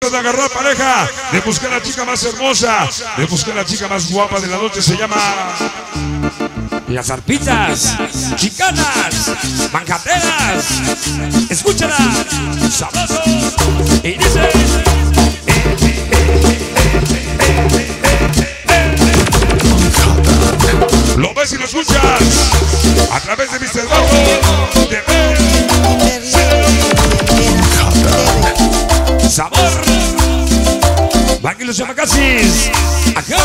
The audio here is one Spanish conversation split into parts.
de agarrar pareja, de buscar a la chica más hermosa, de buscar a la chica más guapa de la noche, se llama Las arpitas, chicanas, manjateras, escúchala, sabroso, y dice. Lo ves y lo escuchas a través de Mr. Bajo TV. Sabor, Banqui los Yamacasis, acá,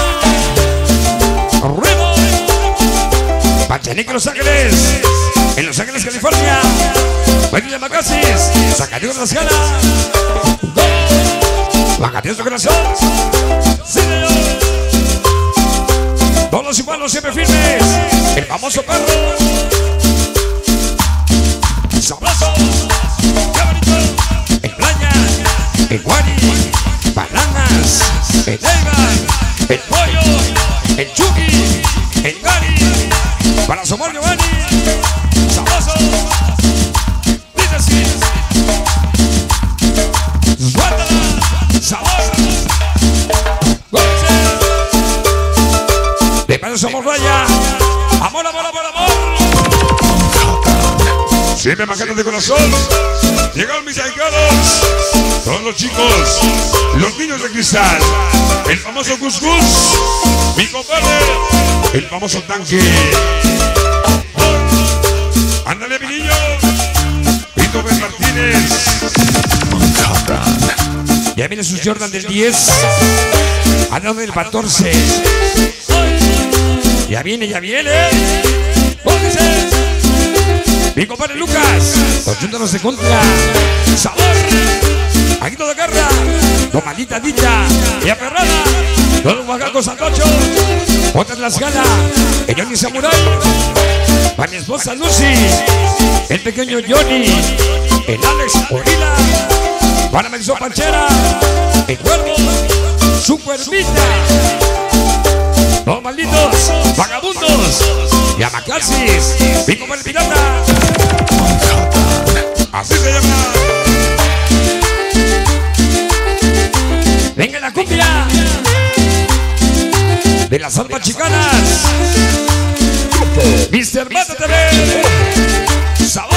Remo, Pachanique Los Ángeles, en Los Ángeles, California, Banqui los Yamacasis, Zacatecas Las Ganas, Bajateos de corazón, sí señor. Todos iguales, siempre firmes. El famoso perro. Sabroso. Qué bonito. El playa. El guari. Bananas. El Eibar. El pollo. El Chucky. El Gary. Para su amor Giovanni. Sabroso. Dice así. Suéltala. Sabor. De padre somos raya. Amor, amor, amor, amor. Siempre manjatas de corazón. Llegaron mis ahijados. Todos los chicos. Los niños de cristal. El famoso Cuscus. Mi compadre. El famoso tanque. Ándale, mi niño. Vito Ben Martínez. Ya viene sus Jordan del 10. Anda del 14. Ya viene, ya viene. ¡Póngase! Mi compadre Lucas. Los yúntanos de contra. Sabor. Aguito de guerra. Con maldita dicha. Y aferrada. Todos los guagacos Santocho. Otras las gana. El Johnny Samurai. Para mi esposa Lucy. El pequeño Johnny. El Alex Orila. Para Melzo Panchera. El cuervo. Su cuervita. Todos malditos, vagabundos, Yamacasis, Pico para el pirata. Así se llama. Venga la cumbia de las almas chicanas. Mr. Mata TV. Sabor.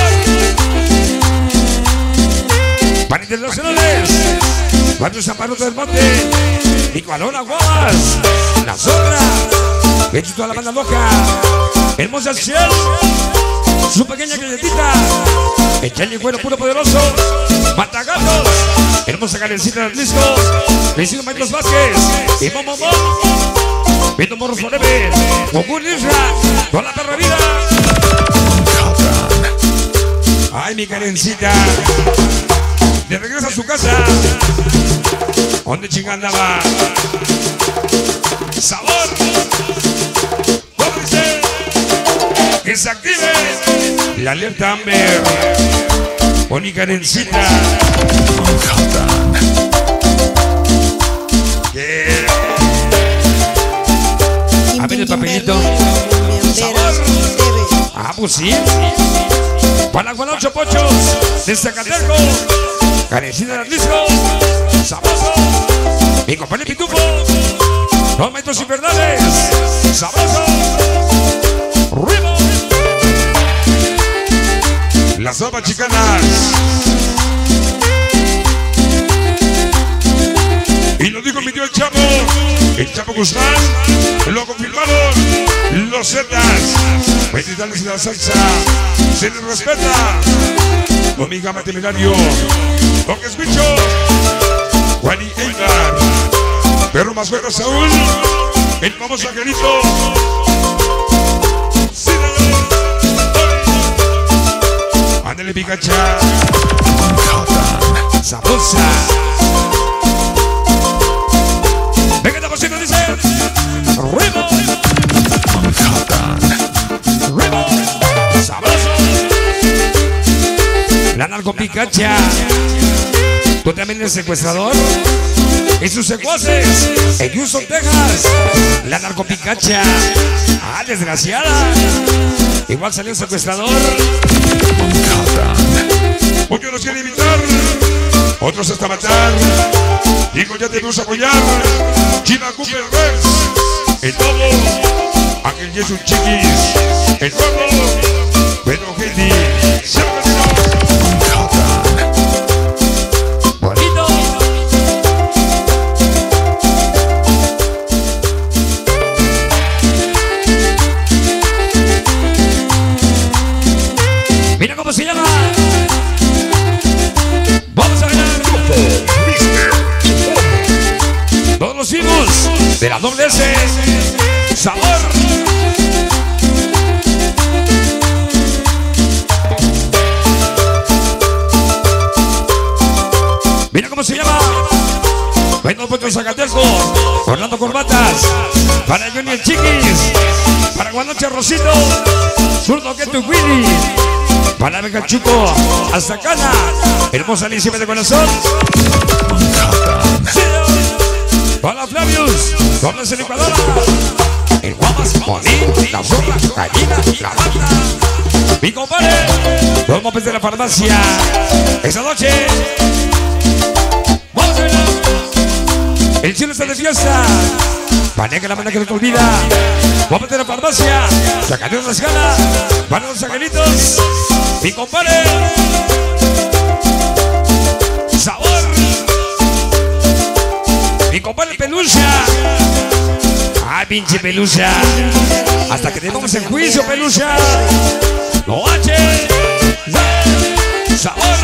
Para internacionales. Barrio San Pablo del Monte. Igualona Guamas. La Sombra. Hecho toda la banda loca. Hermosa Ciel. Su pequeña galletita. El Chelly Cuero puro poderoso. Matagatos. Hermosa Karencita del disco. Vecino Maestros Vázquez. Y Momo Mom. Viendo Morros Forever. Goku Nisra. Toda la perra vida. Ay, mi Karencita. De regreso a su casa. ¿Dónde chinga andaba? Sabor. ¿Cómo dice? Que se active la alerta Amber. Con mi Karencita. Yeah. A ver el papelito. Sabor. Ah, pues sí. Para Guanacho Pochos de Zacateco. Karencita del disco. Sabroso. Mi compañero Pitufo. Dos metros infernales. Sabroso. Rimo. Las almas chicanas. Y lo dijo mi tío el Chapo Guzmán. Lo confirmaron los Zetas. Benitales y la salsa. Se les respeta. Omega Temerario. Toques Bicho. Juani Eibar. Perro más fuerte Saúl. El famoso Angelito. Sí, ándale Picacha. Sabrosa. Venga, esta cosita dice. Rimo. Rimo. Sabroso. La narco Picacha. Tú también eres secuestrador. Y sus secuaces en Houston, Texas. La narcopicacha. Ah, desgraciada. Igual salió el secuestrador. Porque los quiere imitar. Otros hasta matar. Chicos, ya tenemos a apoyar. China Cooper Rex. El todo. Ángel Jesús Chiquis. El gordo. Bueno, Heidi. Bonito. Mira cómo se llama. Vamos a ver. Todos los hijos de la doble S. Sabor. Mira cómo se llama. Bueno, Puerto Zacateco. Orlando Corbatas. Para Johnny el Chiquis. Para Guanoche Rosito. Zurdo que tu Willy. Para Vega Chuco. Hasta Cana. Hermosa Alicia de corazón. Para Flavius. Doble Licuadora. El Guamas, Monín, la Zorra, Gallina, la Banda. Mi compadre. Los mopes de la farmacia. Esa noche. Vamos a ver. El cielo está de fiesta. Maneja la mano que no te olvida. Mopes de la farmacia. Sacaron las ganas. Para los angelitos. Mi compadre. Sabor. Mi compadre Pelusa. Ay, pinche Pelusa. Hasta que te vamos en juicio, Pelusa. No H. Sabor.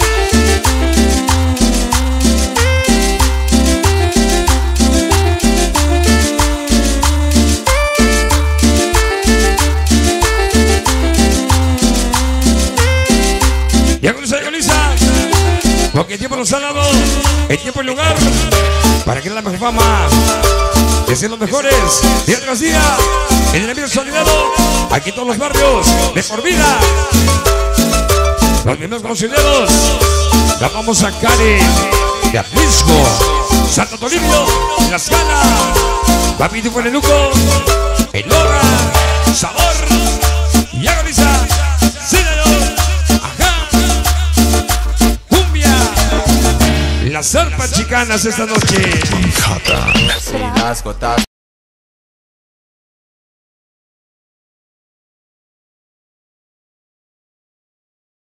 Ya con esa Yolisa. Porque el tiempo nos ha dado. El tiempo y el lugar. Para que la mejor fama. Que sean los mejores, día tras día, en el ambiente solidario, aquí todos los barrios, de por vida. Los mismos conocidos, la vamos a Cari, de Atlisco, Santo Toribio, La Escala, Papi de Fueneluco, El Loga, Sabor, y Agoniza, Señor, Ajá, Cumbia, las zarpas chicanas esta noche.